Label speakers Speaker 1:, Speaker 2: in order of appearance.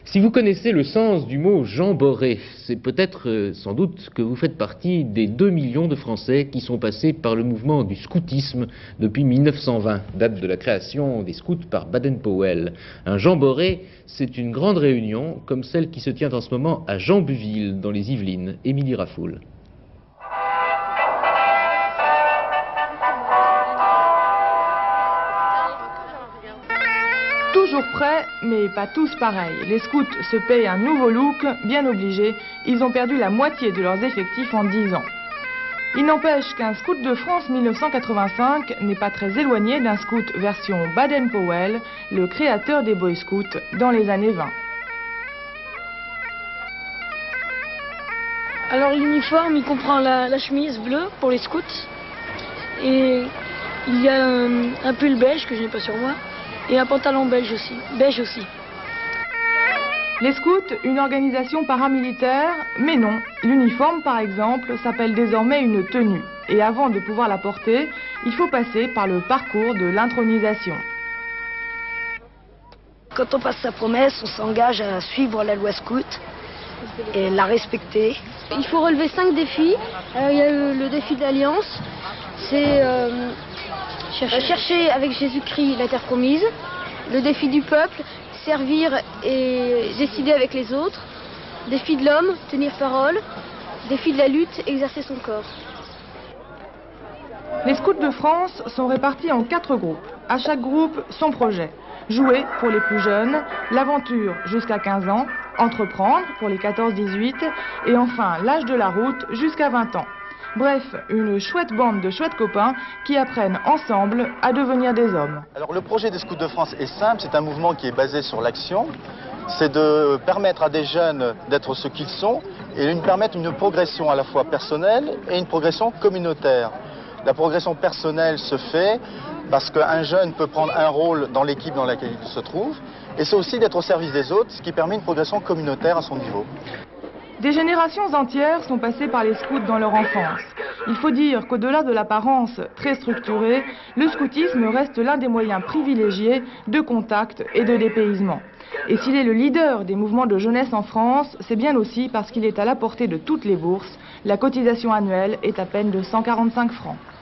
Speaker 1: Si vous connaissez le sens du mot jamboree, c'est peut-être sans doute que vous faites partie des 2 millions de Français qui sont passés par le mouvement du scoutisme depuis 1920, date de la création des scouts par Baden-Powell. Un jamboree, c'est une grande réunion comme celle qui se tient en ce moment à Jambuville, dans les Yvelines. Émilie Raffoul.
Speaker 2: Toujours prêts, mais pas tous pareils. Les scouts se payent un nouveau look, bien obligés. Ils ont perdu la moitié de leurs effectifs en 10 ans. Il n'empêche qu'un scout de France 1985 n'est pas très éloigné d'un scout version Baden-Powell, le créateur des Boy Scouts, dans les années 20.
Speaker 3: Alors l'uniforme, il comprend la chemise bleue pour les scouts. Et il y a un pull beige que je n'ai pas sur moi. Et un pantalon beige aussi.
Speaker 2: Les scouts, une organisation paramilitaire, mais non. L'uniforme, par exemple, s'appelle désormais une tenue. Et avant de pouvoir la porter, il faut passer par le parcours de l'intronisation.
Speaker 4: Quand on passe sa promesse, on s'engage à suivre la loi scout et la respecter.
Speaker 5: Il faut relever 5 défis. Il y a le défi de l'Alliance. C'est chercher avec Jésus-Christ la terre promise. Le défi du peuple, servir et décider avec les autres. Défi de l'homme, tenir parole. Défi de la lutte, exercer son corps.
Speaker 2: Les scouts de France sont répartis en 4 groupes. À chaque groupe, son projet. Jouer pour les plus jeunes, l'aventure jusqu'à 15 ans, entreprendre pour les 14-18 et enfin l'âge de la route jusqu'à 20 ans. Bref, une chouette bande de chouettes copains qui apprennent ensemble à devenir des hommes.
Speaker 6: Alors le projet des Scouts de France est simple, c'est un mouvement qui est basé sur l'action. C'est de permettre à des jeunes d'être ce qu'ils sont et de permettre une progression à la fois personnelle et une progression communautaire. La progression personnelle se fait parce qu'un jeune peut prendre un rôle dans l'équipe dans laquelle il se trouve et c'est aussi d'être au service des autres, ce qui permet une progression communautaire à son niveau.
Speaker 2: Des générations entières sont passées par les scouts dans leur enfance. Il faut dire qu'au-delà de l'apparence très structurée, le scoutisme reste l'un des moyens privilégiés de contact et de dépaysement. Et s'il est le leader des mouvements de jeunesse en France, c'est bien aussi parce qu'il est à la portée de toutes les bourses. La cotisation annuelle est à peine de 145 francs.